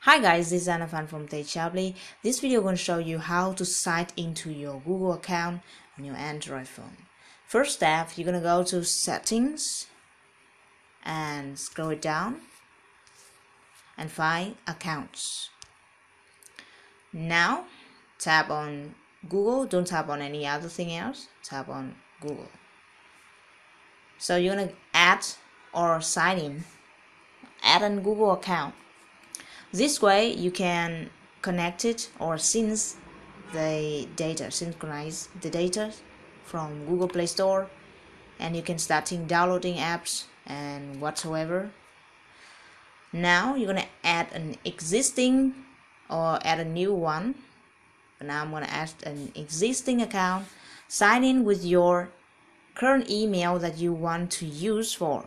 Hi guys, this is Anafan from Techably. This video going to show you how to sign into your Google account on your Android phone. First step, you're going to go to settings and scroll it down and find accounts. Now tap on Google, don't tap on any other thing else, tap on Google. So you're going to add or sign in, add a Google account. This way you can connect it or synchronize the data from Google Play Store, and you can start downloading apps and whatsoever. Now you're gonna add an existing or add a new one. Now I'm gonna add an existing account, sign in with your current email that you want to use for.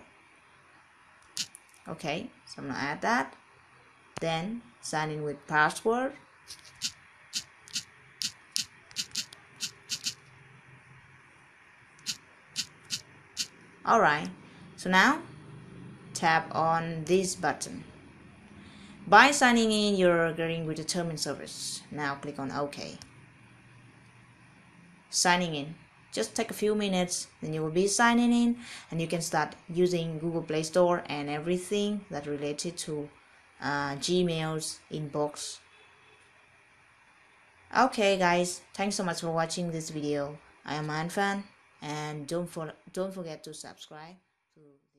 Okay, so I'm gonna add that. Then sign in with password. Alright, so now tap on this button. By signing in, you're agreeing with the term and service. Now click on OK. Signing in. Just take a few minutes, then you will be signing in, and you can start using Google Play Store and everything that related to Gmail's inbox. Okay guys, thanks so much for watching this video. I am Anfan, and don't forget to subscribe to